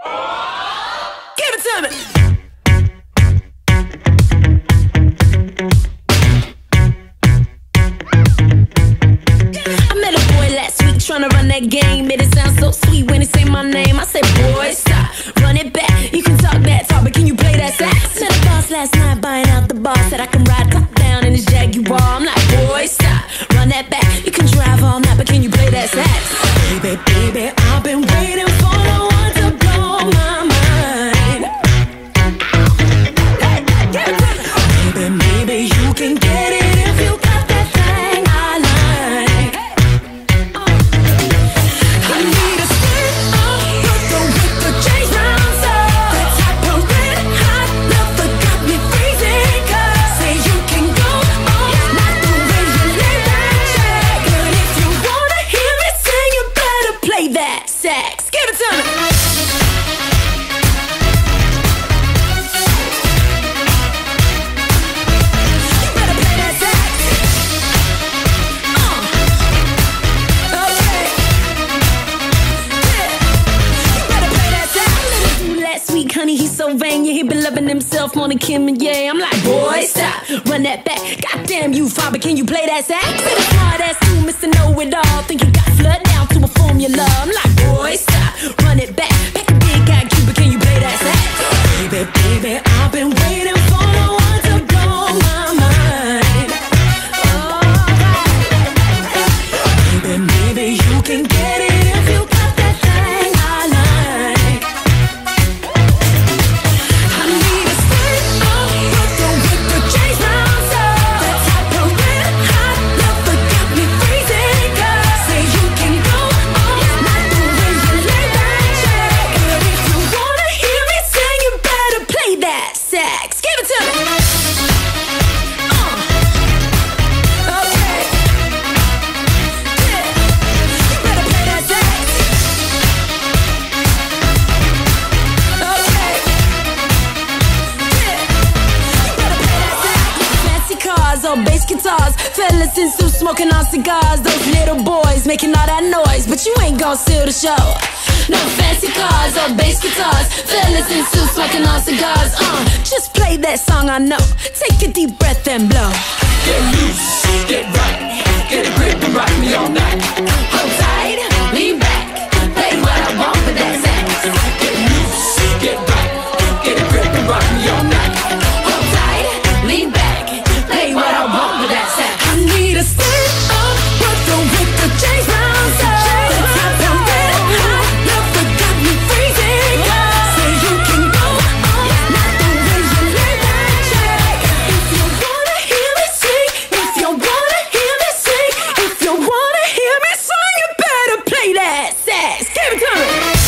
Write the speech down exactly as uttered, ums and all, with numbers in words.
Give it to me. I met a boy last week trying to run that game. Made it sound so sweet when he say my name. I said, boy, stop, run it back. You can talk that talk, but can you play that sax? Met a boss last night buying out the bar. Said I can ride top down in his Jaguar. I'm like, boy, stop, run that back. You can drive all night, but can you play that sax? Baby, baby, I've been waiting for the one to blow my mind. Hey, give it to me. Baby, maybe you can get it if you got that thing I like. I need a stick up, put the whip, the change rounds up. That type of red hot love that got me freezing. Cause say you can go all night the way you lay that track. But if you wanna hear me sing, you better play that sax. Give it to me. You better play that sax. Uh. Okay. Yeah. You better play that sax. Little dude last week, honey, he's so vain. Yeah, he been loving himself more than Kim and Ye. I'm like, boy, stop, run that back. Goddamn you, father, can you play that sax? Say the smart ass you, Mister Know-It-All. Think you got flood down to a formula. I'm like, boy, stop, run it back. Pack a big guy, Cuba, can you play that sax? Baby, baby, I've been waiting for the one to blow my mind. Alright. Baby, maybe you can get it if you got that thing I like. I need a stick up, put the whip, the change rounds up. That type of red hot love that got me freezing. Cause say you can go all night the way you lay that track. But if you wanna hear me sing, you better play that sax. Give it to me. Uh. Okay. Yeah. You better play that sax. Okay. Yeah. You better play that sax. Fancy cars or bass guitars, fellas in suits smoking on cigars. Those little boys making all that noise, but you ain't gon' steal the show. No fancy cars or bass guitars, fellas in suits smoking on cigars. Uh, just play that song I know. Take a deep breath and blow. Get loose, get right, get a grip and rock me all night. Hold tight, lean back, play what I want with that sax. Get loose, get right, get a grip and rock me all night. Hold tight, lean back, play what I want with that sax. I need a stick up, put the whip, the change rounds up. The top of red hot love that got me freezing. Say you can go all night the way you lay that track. If you wanna hear me sing, if you wanna hear me sing, if you wanna hear me sing, you better play that sax. Give it to me.